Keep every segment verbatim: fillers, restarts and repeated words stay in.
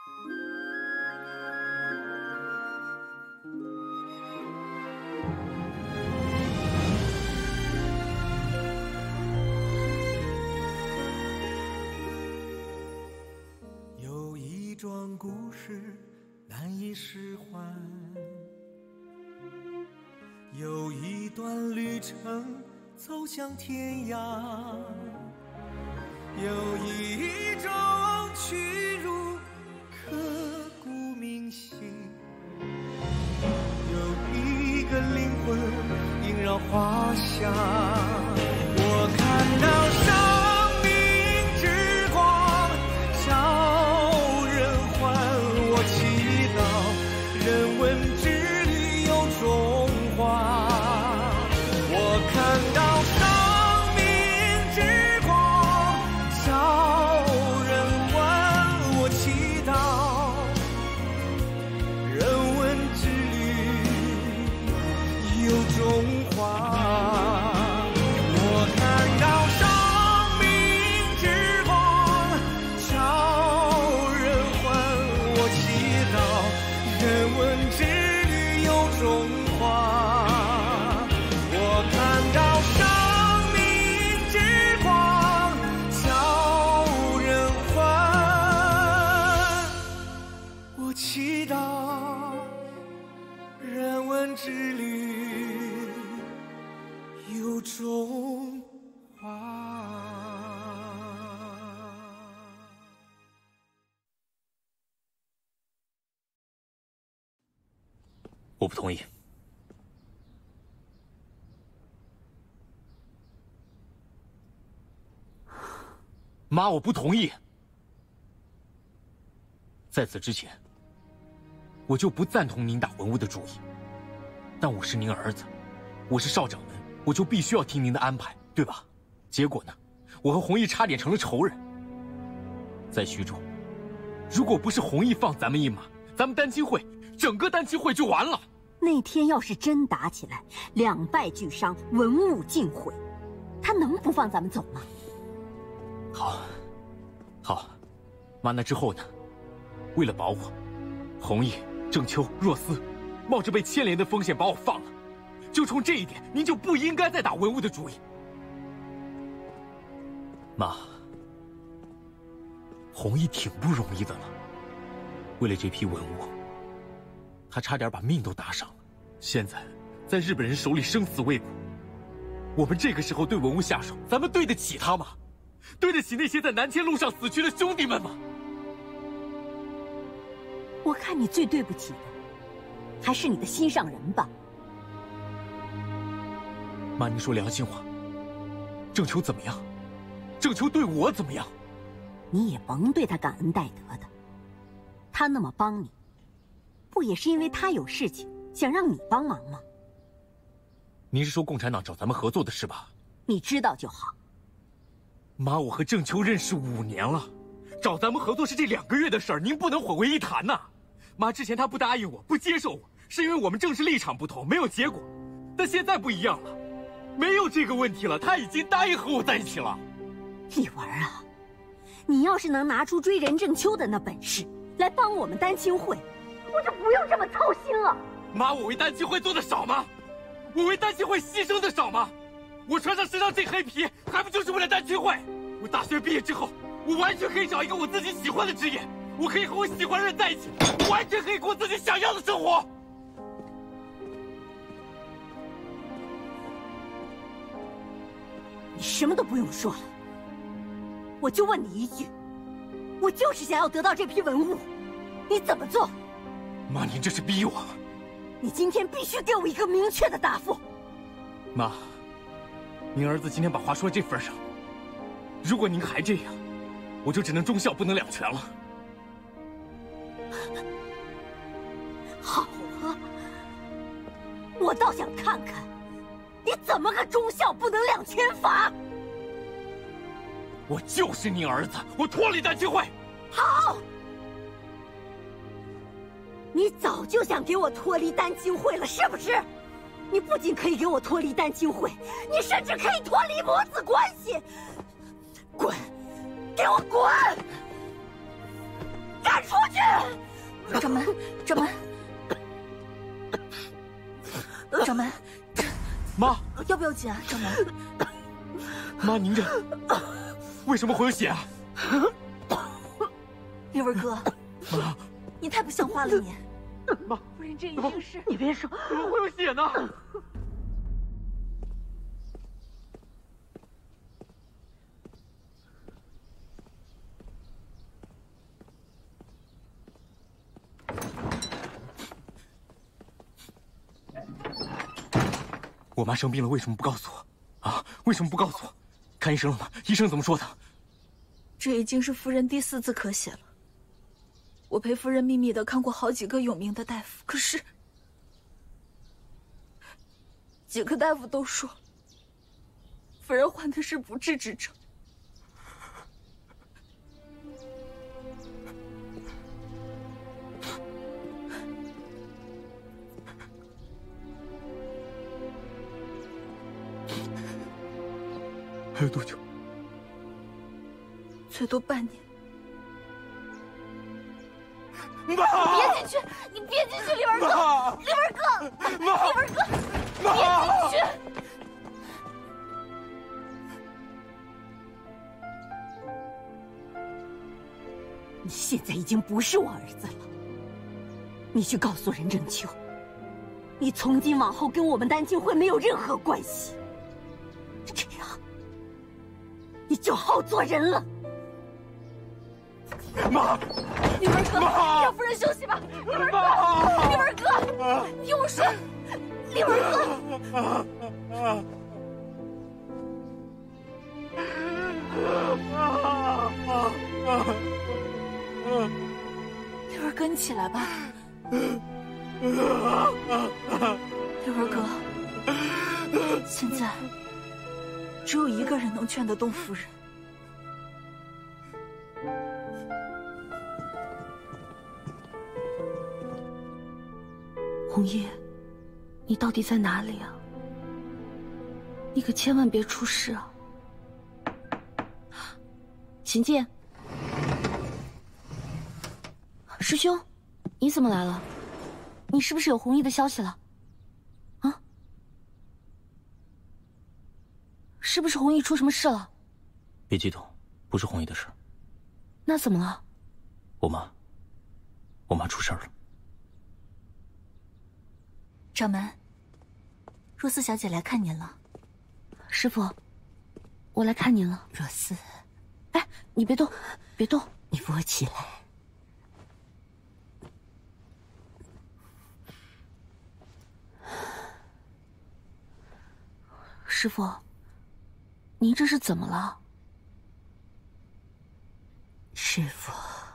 有一桩故事难以释怀，有一段旅程走向天涯，有一种屈辱刻骨铭心，有一个灵魂萦绕花香。我看到生命之光照人寰，我祈祷人文之旅有中华。我看到生命之光照人寰，我祈祷人文之旅有中华。我看到生命之光照人寰，我祈祷人文之旅有中华。我看到生命之光照人寰，我祈祷人文之旅有中华。 我不同意。妈，我不同意。在此之前，我就不赞同您打文物的主意。但我是您儿子，我是少掌门，我就必须要听您的安排，对吧？结果呢，我和弘毅差点成了仇人。在徐州，如果不是弘毅放咱们一马，咱们丹青会整个丹青会就完了。 那天要是真打起来，两败俱伤，文物尽毁，他能不放咱们走吗？ 好，好，妈，那之后呢？为了保我，弘毅、郑秋、若思，冒着被牵连的风险把我放了，就冲这一点，您就不应该再打文物的主意。妈，弘毅挺不容易的了，为了这批文物，他差点把命都搭上了，现在在日本人手里生死未卜。我们这个时候对文物下手，咱们对得起他吗？对得起那些在南迁路上死去的兄弟们吗？ 我看你最对不起的，还是你的心上人吧。 妈，您说良心话，郑秋怎么样？郑秋对我怎么样？ 你也甭对他感恩戴德的，他那么帮你，不也是因为他有事情想让你帮忙吗？ 您是说共产党找咱们合作的事吧？ 你知道就好。 妈，我和郑秋认识五年了，找咱们合作是这两个月的事儿，您不能混为一谈呐。妈，之前他不答应我，不接受我，是因为我们政治立场不同，没有结果。但现在不一样了，没有这个问题了，他已经答应和我在一起了。 李文啊，你要是能拿出追人郑秋的那本事来帮我们丹青会，我就不用这么操心了。 妈，我为丹青会做的少吗？我为丹青会牺牲的少吗？我穿上身上这黑皮，还不就是为了丹青会？我大学毕业之后，我完全可以找一个我自己喜欢的职业，我可以和我喜欢的人在一起，我完全可以过自己想要的生活。 你什么都不用说了，我就问你一句，我就是想要得到这批文物，你怎么做？ 妈，您这是逼我。 你今天必须给我一个明确的答复。 妈，您儿子今天把话说到这份上，如果您还这样，我就只能忠孝不能两全了。 好啊，我倒想看看你怎么个忠孝不能两全法。 我就是您儿子，我脱离丹青会。 好，你早就想给我脱离丹青会了，是不是？你不仅可以给我脱离丹青会，你甚至可以脱离母子关系。滚，给我滚！赶出去！ 掌门，掌门，掌门， 妈， 要不要紧啊？掌门， 妈，您这为什么会有血啊？ 立文哥， 妈， 你太不像话了你！ 妈， 夫人，这一定是…… 你别说， 怎么会有血呢？我妈生病了，为什么不告诉我？啊，为什么不告诉我？看医生了吗？医生怎么说的？ 这已经是夫人第四次咳血了。我陪夫人秘密的看过好几个有名的大夫，可是几个大夫都说，夫人患的是不治之症。 还有多久？ 最多半年。 妈！ 别进去！你别进去，立文哥！立文哥！ 妈！ 立文哥！ 妈！ 别进去！ 你现在已经不是我儿子了。你去告诉任正秋，你从今往后跟我们丹青会没有任何关系。这样，你就好做人了。 妈！ 立文哥， 妈让夫人休息吧。立文哥， 妈！ 立文哥，听我说，立文哥。立文哥，你起来吧。立文哥，现在只有一个人能劝得动夫人。 红叶，你到底在哪里啊？你可千万别出事啊！秦剑，师兄，你怎么来了？你是不是有红衣的消息了？啊？是不是红衣出什么事了？ 别激动，不是红衣的事。 那怎么了？ 我妈，我妈出事了。 掌门，若思小姐来看您了。 师傅，我来看您了。 若思， 哎，你别动，别动， 你扶我起来。 师傅，您这是怎么了？ 师傅，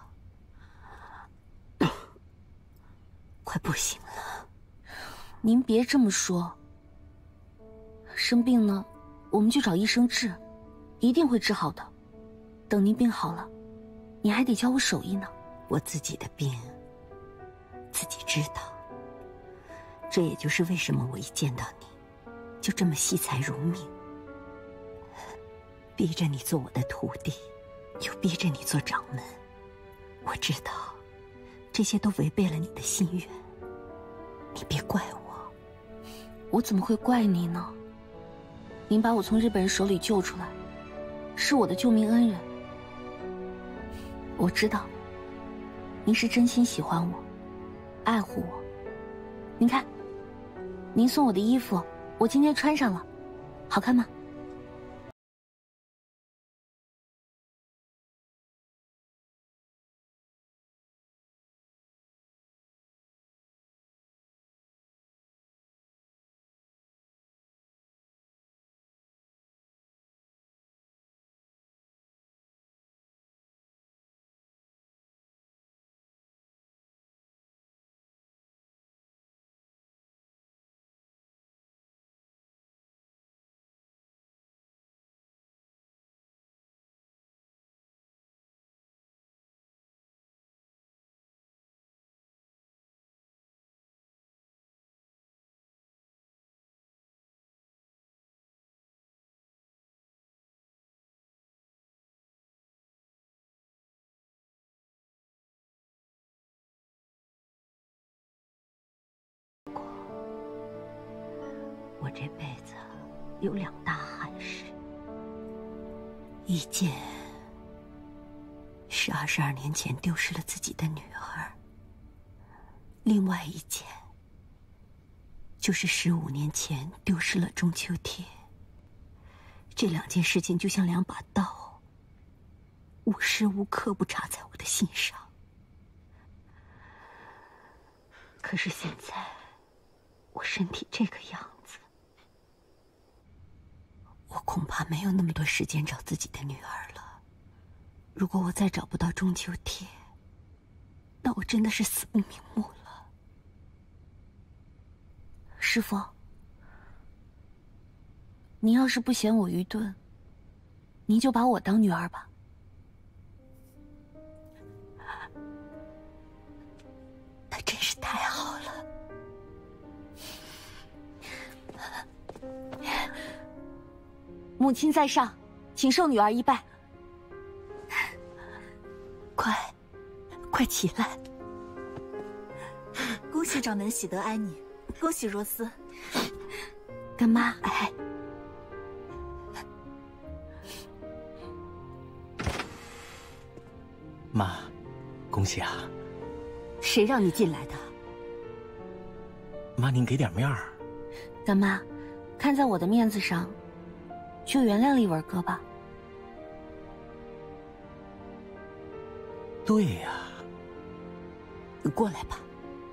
快不行了。 您别这么说。生病呢，我们就找医生治，一定会治好的。等您病好了，你还得教我手艺呢。 我自己的病自己知道，这也就是为什么我一见到你，就这么惜财如命，逼着你做我的徒弟，又逼着你做掌门。我知道，这些都违背了你的心愿，你别怪我。 我怎么会怪你呢？您把我从日本人手里救出来，是我的救命恩人。我知道，您是真心喜欢我，爱护我。您看，您送我的衣服，我今天穿上了，好看吗？ 我这辈子有两大憾事，一件是二十二年前丢失了自己的女儿，另外一件就是十五年前丢失了中秋贴。这两件事情就像两把刀，无时无刻不插在我的心上。可是现在我身体这个样子，我恐怕没有那么多时间找自己的女儿了。如果我再找不到中秋贴，那我真的是死不瞑目了。 师父，您要是不嫌我愚钝，您就把我当女儿吧。 那真是太好了。 母亲在上，请受女儿一拜。 快，快起来！ 恭喜掌门喜得哀你，恭喜若丝。 干妈， 哎， 妈，恭喜啊！ 谁让你进来的？ 妈，您给点面儿。 干妈，看在我的面子上，就原谅丽文哥吧。 对呀、 你过来吧。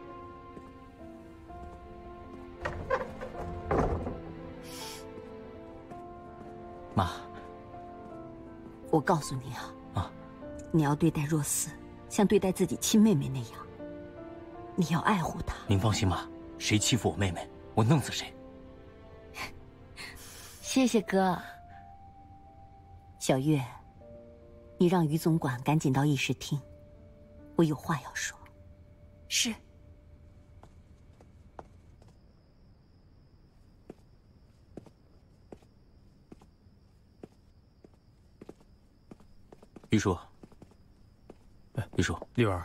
妈， 我告诉你啊， 啊， 你要对待若丝，像对待自己亲妹妹那样。你要爱护她。 您放心妈，谁欺负我妹妹，我弄死谁。 谢谢哥。 小月，你让于总管赶紧到议事厅，我有话要说。 是。 玉叔，哎，玉叔， 丽文，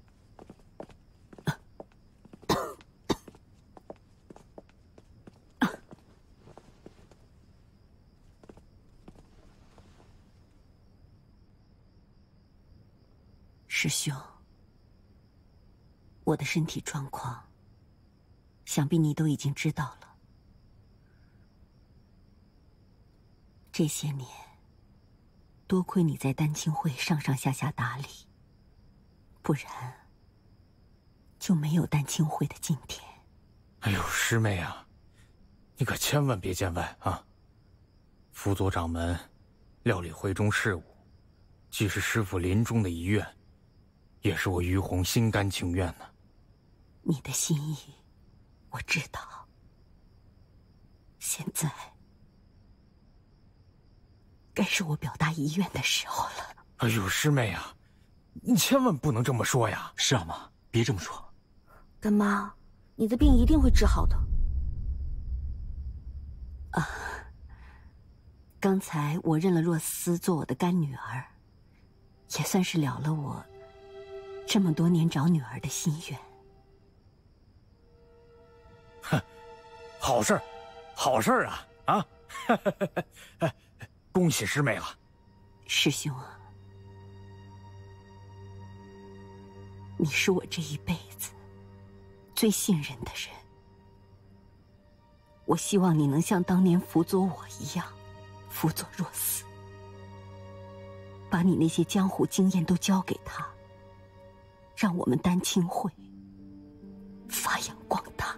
师兄，我的身体状况，想必你都已经知道了。这些年，多亏你在丹青会上上下下打理，不然就没有丹青会的今天。 哎呦，师妹啊，你可千万别见外啊！辅佐掌门料理会中事务，既是师父临终的遗愿，也是我于红心甘情愿呢。 你的心意，我知道。现在，该是我表达遗愿的时候了。 哎呦，师妹啊，你千万不能这么说呀！ 是啊，妈，别这么说。 干妈，你的病一定会治好的。 啊，刚才我认了若丝做我的干女儿，也算是了了我这么多年找女儿的心愿。 哼，好事儿，好事儿啊啊！恭喜师妹了。 师兄啊，你是我这一辈子最信任的人。我希望你能像当年辅佐我一样，辅佐若丝，把你那些江湖经验都交给他，让我们丹青会发扬光大。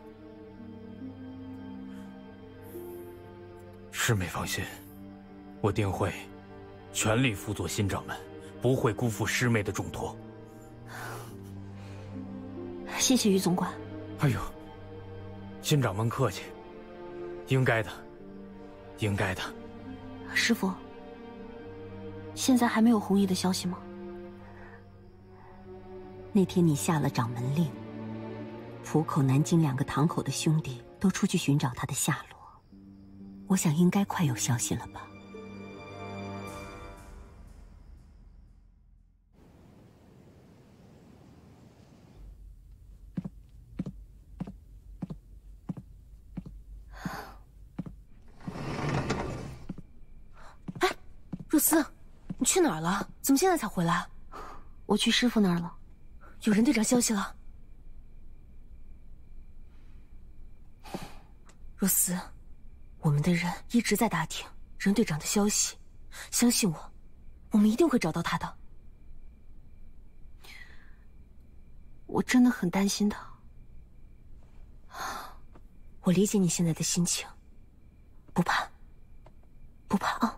师妹放心，我定会全力辅佐新掌门，不会辜负师妹的重托。 谢谢于总管。 哎呦，新掌门客气，应该的，应该的。 师父，现在还没有弘毅的消息吗？ 那天你下了掌门令，浦口、南京两个堂口的兄弟都出去寻找他的下落，我想应该快有消息了吧。 若思，你去哪儿了？怎么现在才回来？我去师傅那儿了。有任队长消息了。若思，我们的人一直在打听任队长的消息，相信我，我们一定会找到他的。我真的很担心他。我理解你现在的心情，不怕，不怕啊。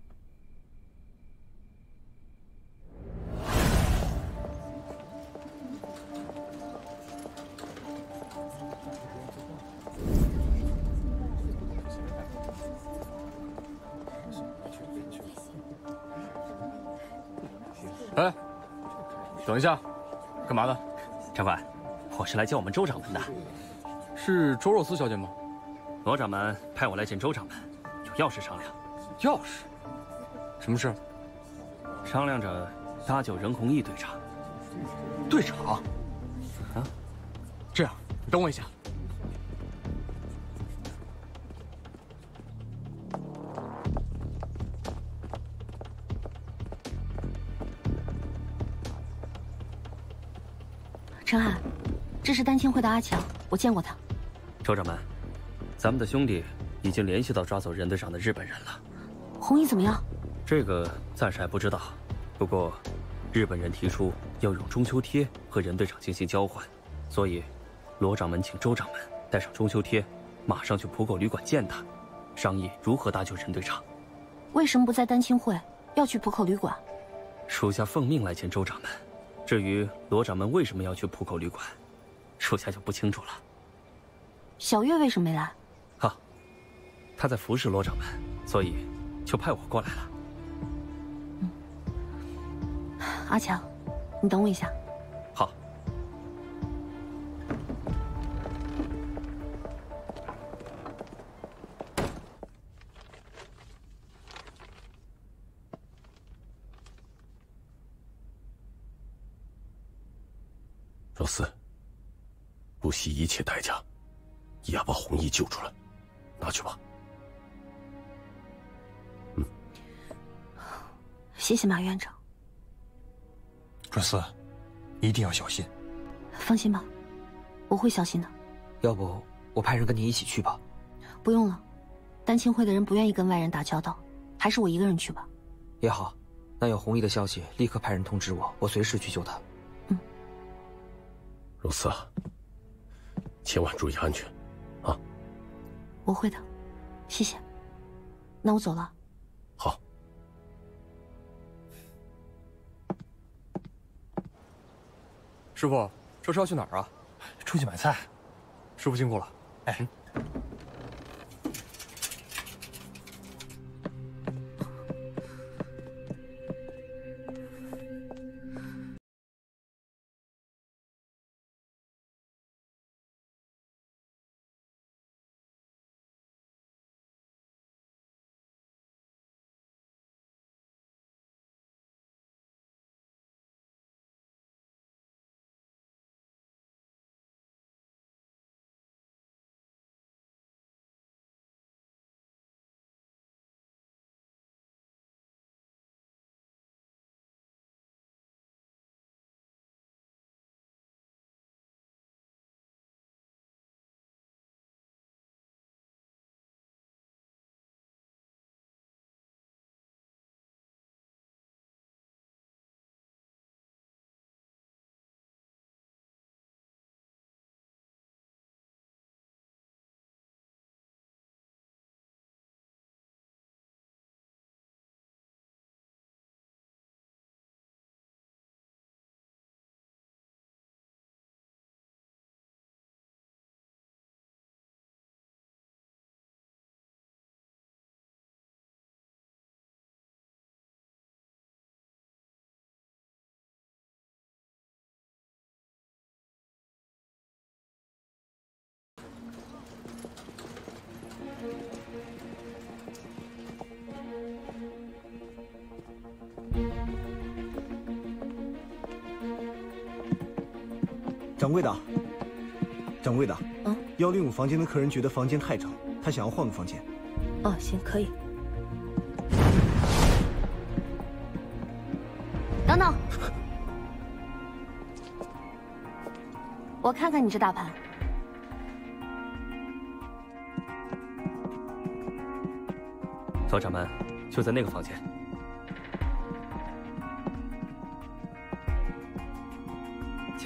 哎，等一下，干嘛呢？ 长官，我是来见我们周掌门的。 是周若思小姐吗？ 罗掌门派我来见周掌门，有要事商量。 要事？什么事？ 商量着搭救任弘毅队长。 队长？ 啊？ 这样，你等我一下。 陈海，这是丹青会的阿强，我见过他。 周掌门，咱们的兄弟已经联系到抓走任队长的日本人了。 弘毅怎么样？ 这个暂时还不知道，不过日本人提出要用中秋贴和任队长进行交换，所以罗掌门请周掌门带上中秋贴，马上去浦口旅馆见他，商议如何搭救任队长。 为什么不在丹青会，要去浦口旅馆？ 属下奉命来见周掌门。至于罗掌门为什么要去浦口旅馆，属下就不清楚了。 小月为什么没来？ 啊，他在服侍罗掌门，所以就派我过来了。 嗯，阿强，你等我一下。 好。 若思，不惜一切代价，也要把弘毅救出来，拿去吧。嗯， 谢谢马院长。 若思，一定要小心。 放心吧，我会小心的。 要不我派人跟你一起去吧？ 不用了，丹青会的人不愿意跟外人打交道，还是我一个人去吧。 也好，那有弘毅的消息，立刻派人通知我，我随时去救他。 若思啊，千万注意安全，啊！ 我会的，谢谢。那我走了。 好。 师傅，这是要去哪儿啊？ 出去买菜。 师傅辛苦了。 哎。嗯掌柜的，掌柜的， 嗯， 幺零五房间的客人觉得房间太吵，他想要换个房间。 哦，行，可以。 我看看你这大盘。 左掌门就在那个房间。请。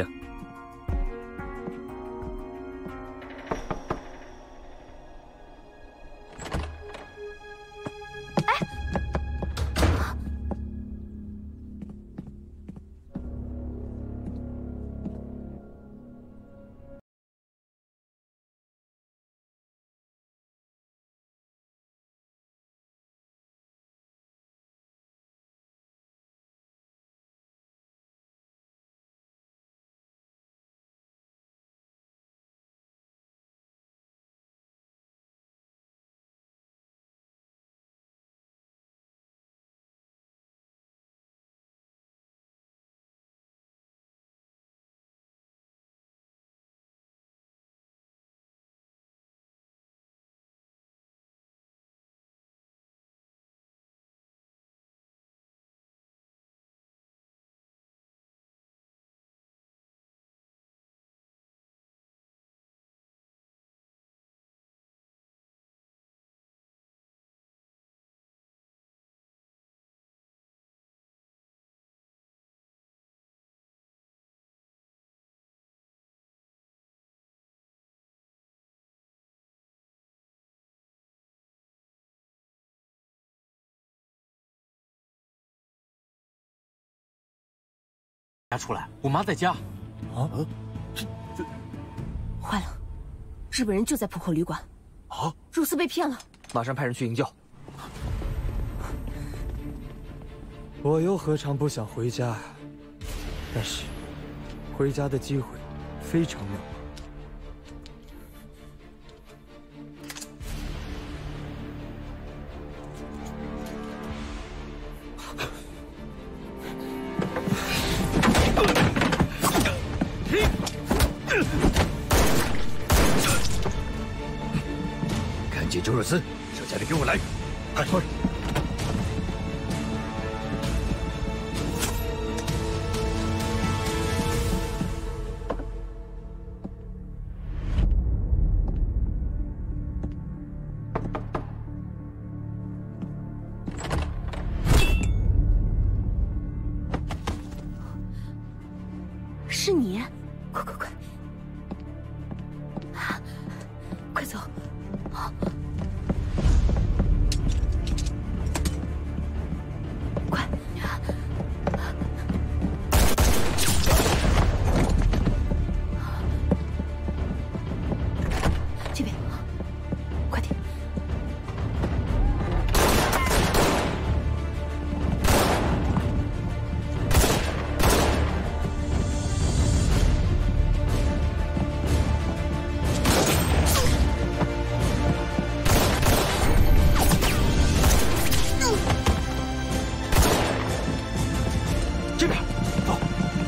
家出来，我妈在家。 啊？ 这这，坏了，日本人就在浦口旅馆。 啊！ 如斯被骗了， 马上派人去营救。 我又何尝不想回家呀？但是，回家的机会非常渺茫。 赶紧，周若思，手下人给我来！快！ 是你，快快快，快走！ 快！这边，快点！ 这边，走。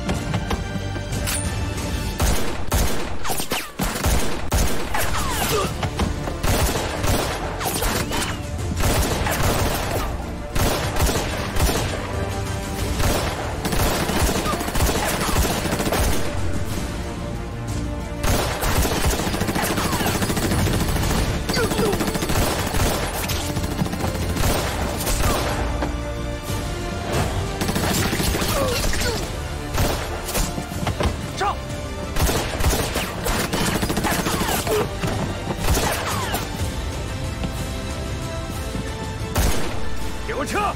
上！给我撤！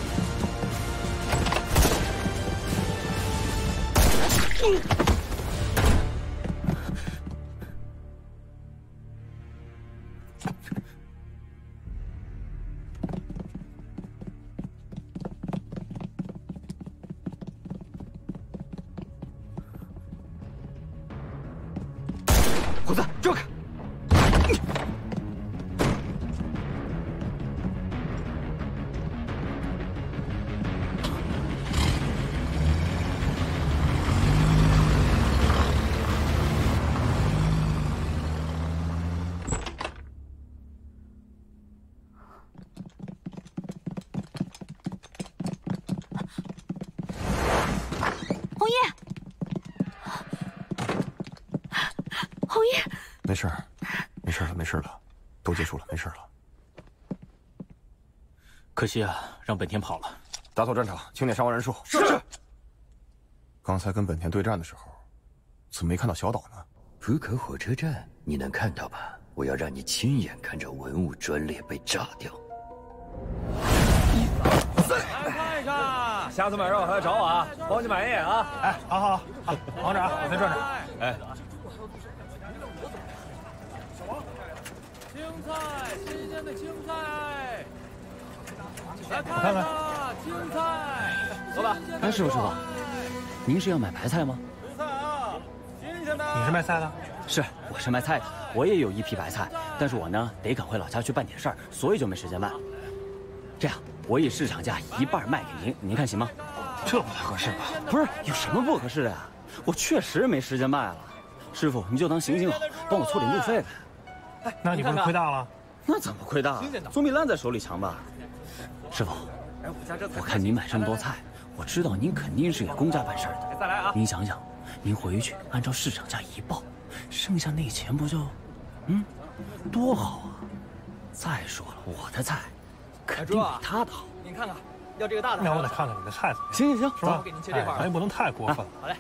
虎子，转开！ 红叶， 没事儿，没事了，没事了，都结束了，没事了。 可惜啊，让本田跑了。 打扫战场，清点伤亡人数。 是。 刚才跟本田对战的时候，怎么没看到小岛呢？ 浦口火车站，你能看到吧？我要让你亲眼看着文物专列被炸掉。 看一看，下次买肉还要找我啊，帮你买一眼啊！ 哎，好好好，王长，我再转转。 哎。 青菜，新鲜的青菜，来看看看青菜。 老板， 哎，师傅师傅，您是要买白菜吗？ 蔬菜啊，新鲜的。 你是卖菜的？ 是，我是卖菜的，我也有一批白菜，但是我呢得赶回老家去办点事儿，所以就没时间卖。这样，我以市场价一半卖给您，您看行吗？ 这不太合适吧？ 不是，有什么不合适的呀？我确实没时间卖了。师傅，你就当行行好，帮我凑点路费呗。 那你不是亏大了？ 那怎么亏大？总比烂在手里强吧？师傅，我看您买这么多菜，我知道您肯定是给公家办事的。 再来啊！ 您想想，您回去按照市场价一报，剩下那钱不就，嗯，多好啊！再说了，我的菜肯定比他的好。 您看看，要这个大的。 那我得看看你的菜怎么样。 行行行， 是吧？ 我给您切这块， 咱也不能太过分了。 好嘞。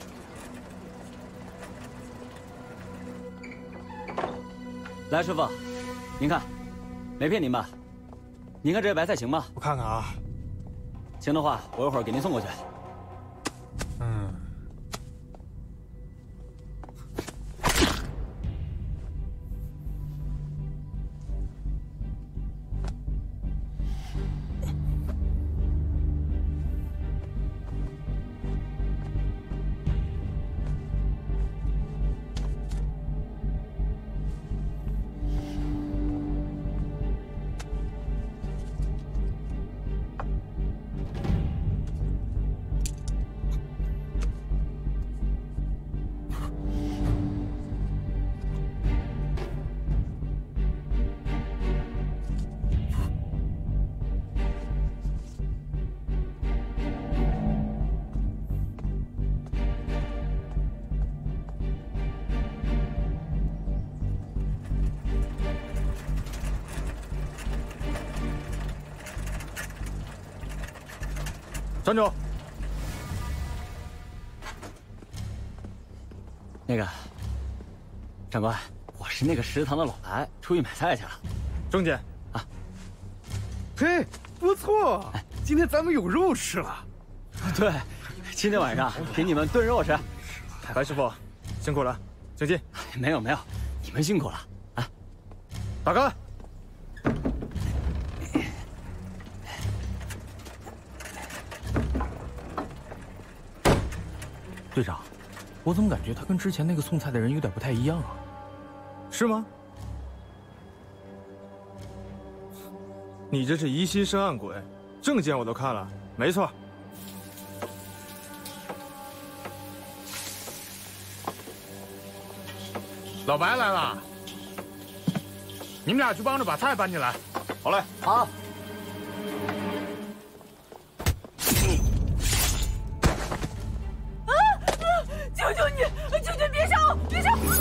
来，师傅，您看，没骗您吧？您看这白菜行吗？ 我看看啊， 行的话，我一会儿给您送过去。 嗯。 站住！ 那个，长官，我是那个食堂的老白，出去买菜去了。 郑姐， 啊， 嘿，不错，今天咱们有肉吃了。 对，今天晚上给你们炖肉吃。 白师傅，辛苦了，请进。 没有没有，你们辛苦了啊！ 打开。 队长，我怎么感觉他跟之前那个送菜的人有点不太一样啊？ 是吗？你这是疑心生暗鬼，证件我都看了，没错。老白来了，你们俩去帮着把菜搬进来。 好嘞， 好。 求求你，求求别杀我，别杀我！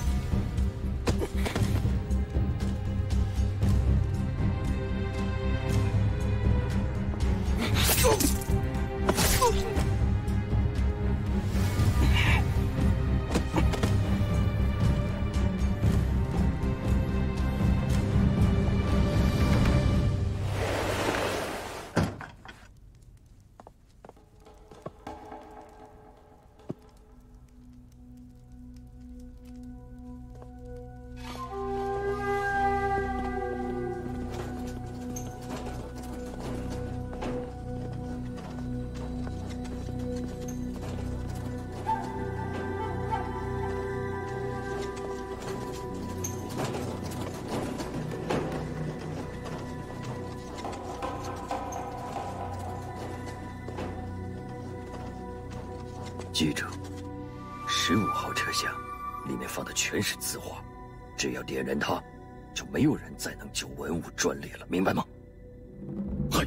记住，十五号车厢里面放的全是字画，只要点燃它，就没有人再能救文物专列了，明白吗？嗨。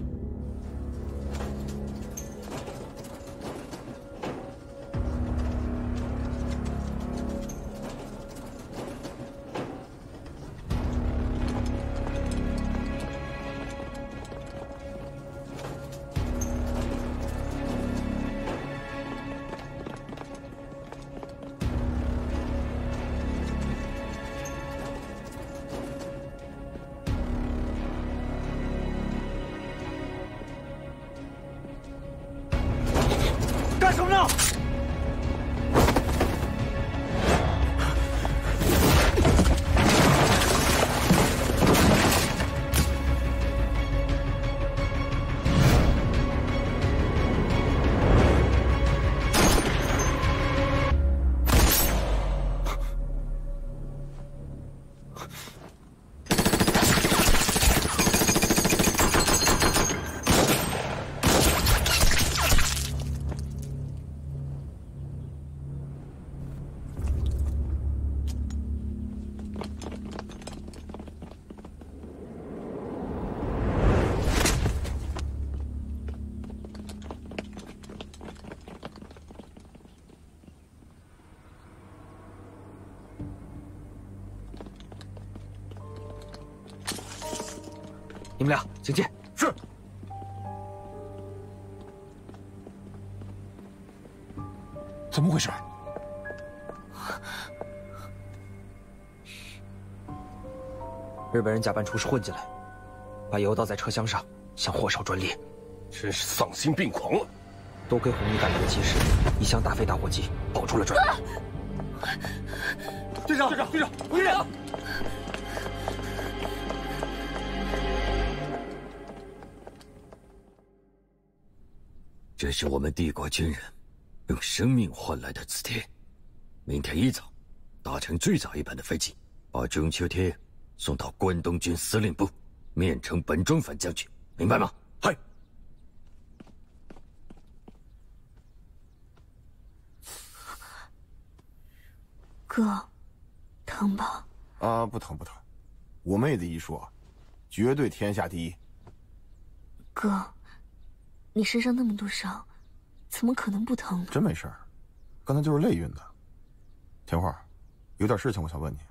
你们俩请进。 是。 怎么回事？ 日本人假扮厨师混进来，把油倒在车厢上，想火烧专列， 真是丧心病狂了。 多亏红衣赶来的及时，一箱大飞打火机保住了专列。 队长，队长，队长，队长！ 这是我们帝国军人用生命换来的磁铁。明天一早，搭乘最早一班的飞机，把中秋贴送到关东军司令部，面呈本庄反将军，明白吗？ 嗨。 哥，疼吧？ 啊，不疼不疼，我妹子一说，绝对天下第一。 哥，你身上那么多伤，怎么可能不疼呢？ 真没事儿，刚才就是累晕的。田花，有点事情我想问你。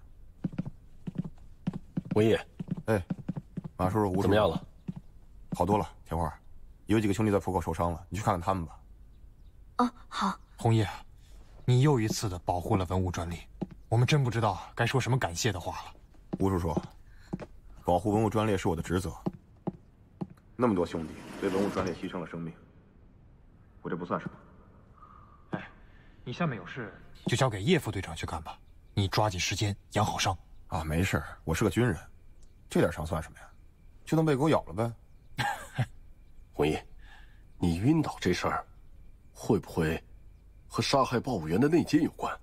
文义， 哎，马叔叔，吴叔叔怎么样了？ 好多了。田花，有几个兄弟在浦口受伤了，你去看看他们吧。 哦，好。 红叶，你又一次的保护了文物专利，我们真不知道该说什么感谢的话了。 吴叔叔，保护文物专利是我的职责。那么多兄弟为文物专利牺牲了生命，我这不算什么。 哎，你下面有事就交给叶副队长去干吧，你抓紧时间养好伤。 啊，没事，我是个军人，这点伤算什么呀？就当被狗咬了呗。 红衣，你晕倒这事儿，会不会和杀害报务员的内奸有关？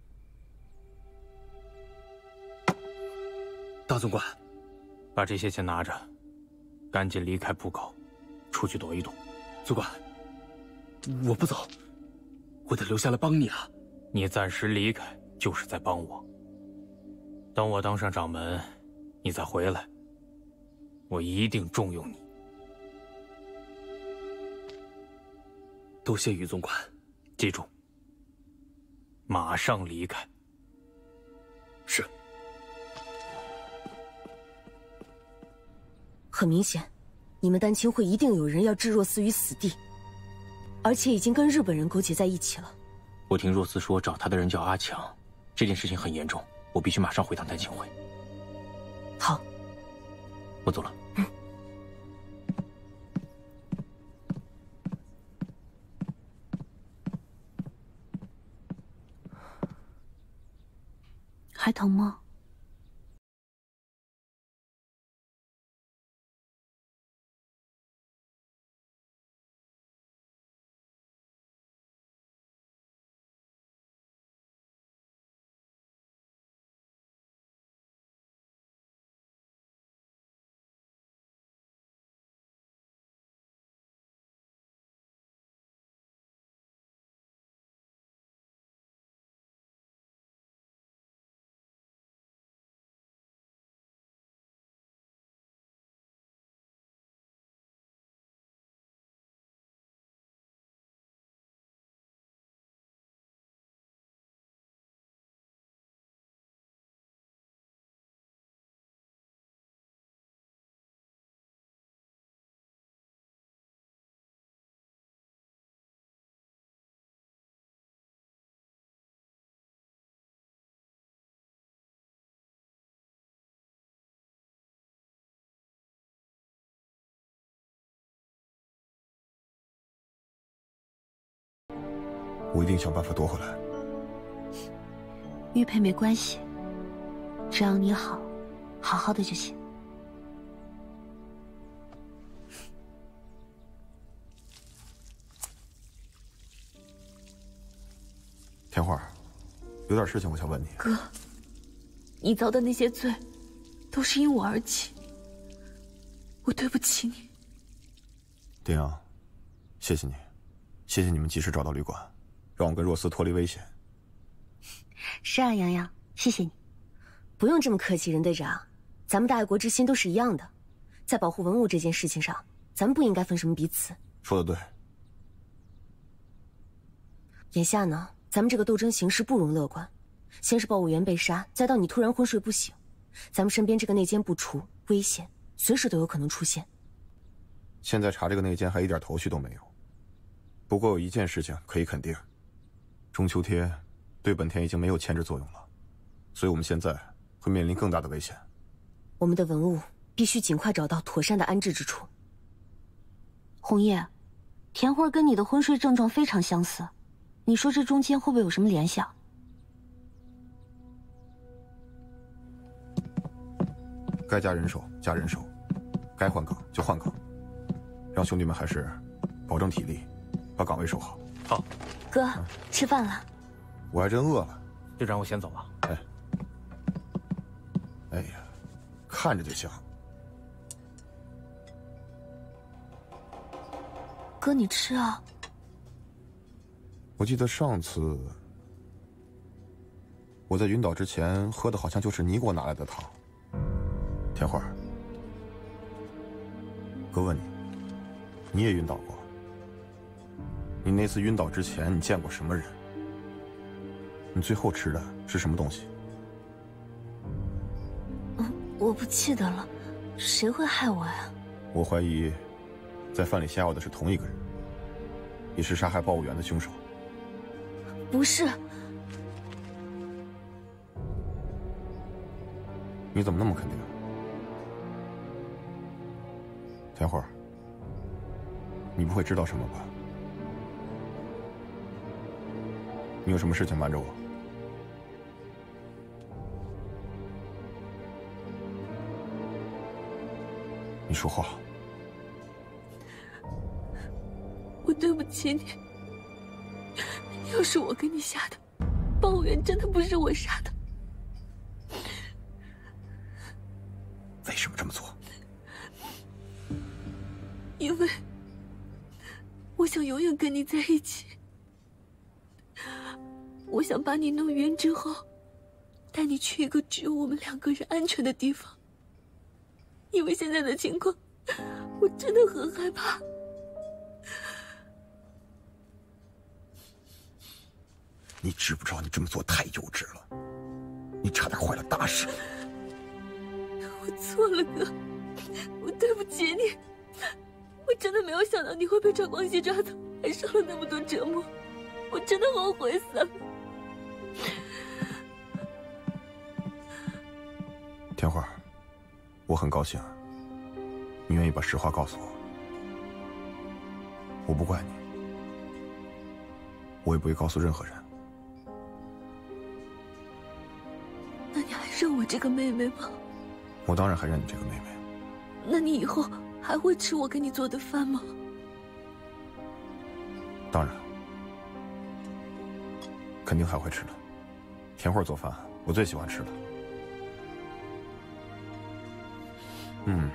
大总管， 把这些钱拿着，赶紧离开浦口，出去躲一躲。 总管，我不走，我得留下来帮你啊！ 你暂时离开，就是在帮我。等我当上掌门，你再回来，我一定重用你。 多谢于总管， 记住，马上离开。 是。 很明显，你们丹青会一定有人要置若斯于死地，而且已经跟日本人勾结在一起了。 我听若斯说，找他的人叫阿强，这件事情很严重，我必须马上回趟丹青会。 好， 我走了。 嗯。 还疼吗？ 我一定想办法夺回来。 玉佩没关系，只要你好，好好的就行。 田花，有点事情我想问你。 哥，你遭的那些罪，都是因我而起，我对不起你。 丁阳，谢谢你，谢谢你们及时找到旅馆，让我跟若斯脱离危险。 是啊，洋洋，谢谢你。 不用这么客气，任队长，咱们的爱国之心都是一样的，在保护文物这件事情上，咱们不应该分什么彼此。 说得对。 眼下呢，咱们这个斗争形势不容乐观，先是报务员被杀，再到你突然昏睡不醒，咱们身边这个内奸不除，危险随时都有可能出现。 现在查这个内奸还一点头绪都没有。不过有一件事情可以肯定，中秋贴对本田已经没有牵制作用了，所以我们现在会面临更大的危险。 我们的文物必须尽快找到妥善的安置之处。红叶，田慧跟你的昏睡症状非常相似，你说这中间会不会有什么联想？ 该加人手加人手，该换岗就换岗，让兄弟们还是保证体力，把岗位守好。 好， 哥，嗯、吃饭了。 我还真饿了， 就让我先走吧。 哎，哎呀，看着就香。 哥，你吃啊。 我记得上次我在晕倒之前喝的好像就是你给我拿来的汤。田慧，哥问你，你也晕倒过？你那次晕倒之前，你见过什么人？你最后吃的是什么东西？ 嗯，我不记得了，谁会害我呀？ 我怀疑，在饭里下药的是同一个人，也是杀害报务员的凶手。 不是。 你怎么那么肯定？田慧，你不会知道什么吧？你有什么事情瞒着我？你说话。 我对不起你，要是我给你下的，报务员真的不是我杀的。 为什么这么做？ 因为我想永远跟你在一起。我想把你弄晕之后，带你去一个只有我们两个人安全的地方。因为现在的情况，我真的很害怕。 你知不知道你这么做太幼稚了？你差点坏了大事。 我错了，哥，我对不起你。我真的没有想到你会被赵光熙抓走，还受了那么多折磨，我真的后悔死了。 田慧，我很高兴，你愿意把实话告诉我。我不怪你，我也不会告诉任何人。 那你还认我这个妹妹吗？ 我当然还认你这个妹妹。 那你以后还会吃我给你做的饭吗？ 当然，肯定还会吃的。田慧做饭，我最喜欢吃了。嗯。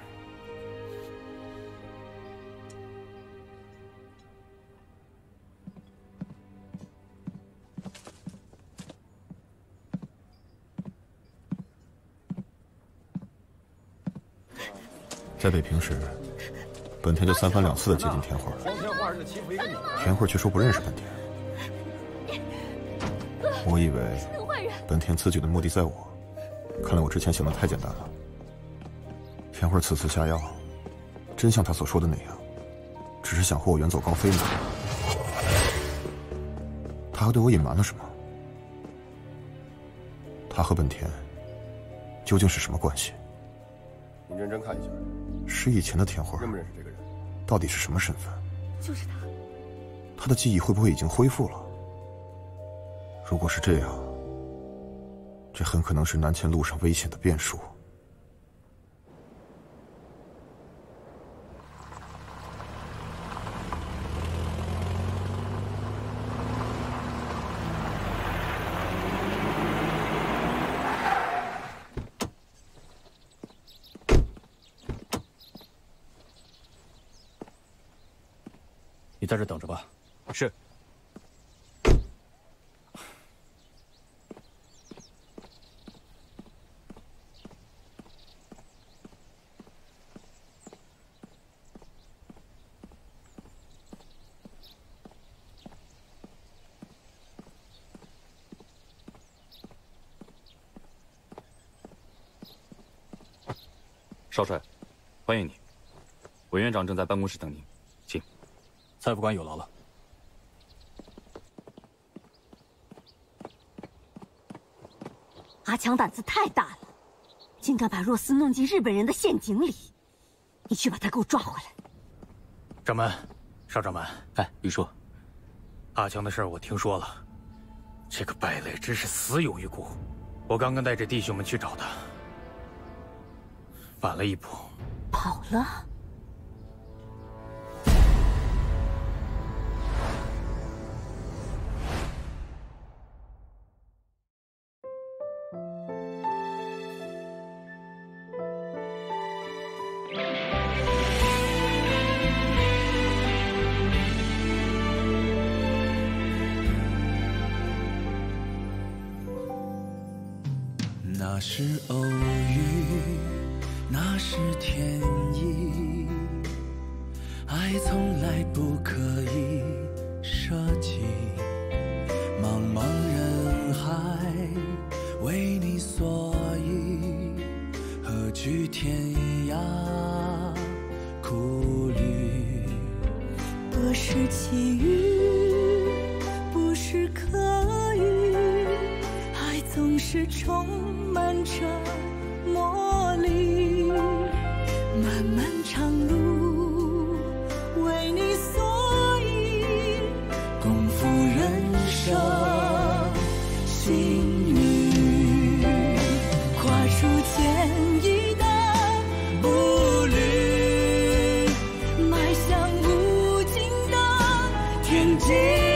在北平时，本田就三番两次的接近田慧，田慧却说不认识本田。我以为本田此举的目的在我，看来我之前想的太简单了。田慧此次下药，真像他所说的那样，只是想和我远走高飞吗？他还对我隐瞒了什么？他和本田究竟是什么关系？你认真看一下，失忆前的田慧认不认识这个人？到底是什么身份？ 就是他。 他的记忆会不会已经恢复了？如果是这样，这很可能是南迁路上危险的变数。 你在这等着吧。 是。 少帅， 欢迎你，委员长正在办公室等您，请。 蔡副官有劳了。 阿强胆子太大了，竟敢把若思弄进日本人的陷阱里。你去把他给我抓回来。 掌门，少掌门， 哎，余叔， 阿强的事儿我听说了，这个败类真是死有余辜。我刚刚带着弟兄们去找他，晚了一步， 跑了。 那是偶遇，那是天意，爱从来不可以设计。茫茫人海，为你所以，何惧天涯苦旅？ 不是奇遇，不是可遇，爱总是充满着魔力，漫漫长路为你所以， 共赴人生幸运， 跨出坚毅的步履，迈向无尽的天际。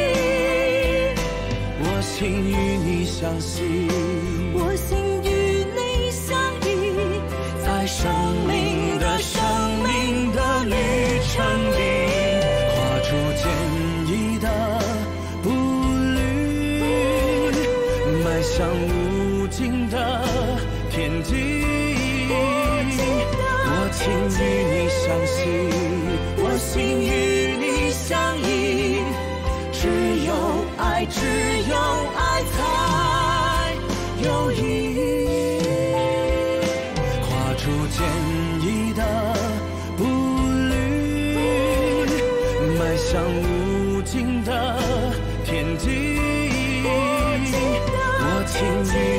我心与你相惜， 我心与你相依， 在生命的生命的旅程里，跨出坚毅的步履，迈向无尽的天际。我情与你相惜，我心与你相依，只有爱，只有爱才有意义。跨出坚毅的步履，迈向无尽的天际。我情与